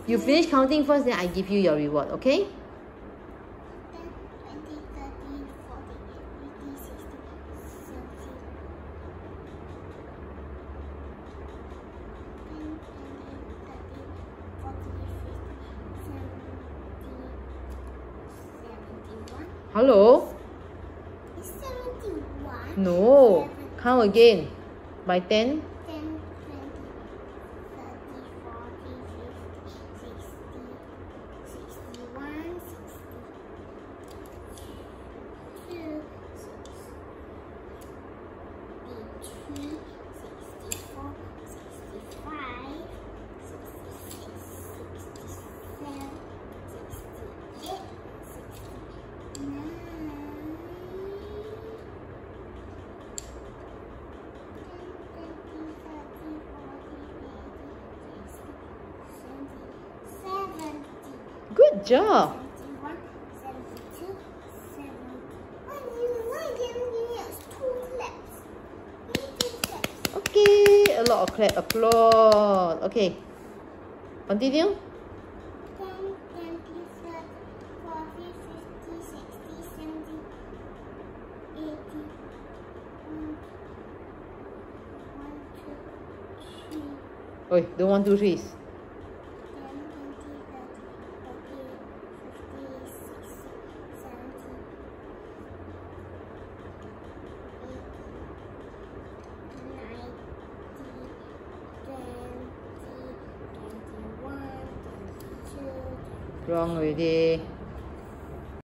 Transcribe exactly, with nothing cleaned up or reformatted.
You finish counting first, then I give you your reward, okay? Hello? It's seventy-one. No. Count again. By ten. ten, twenty, thirty, forty, fifty, sixty, sixty-one, sixty-two, sixty-three, sixty-four, sixty-five, sixty-six, sixty-seven, sixty-eight, sixty-nine. Good job. seventy-one, seventy-two, seventy. Why do you not give me two claps? Give me two claps. Okay, a lot of clap, applause. Okay, continue. ten, twenty, thirty, forty, fifty, sixty, seventy, eighty. One, two, three. Oi, don't one, two, threes. Wrong already.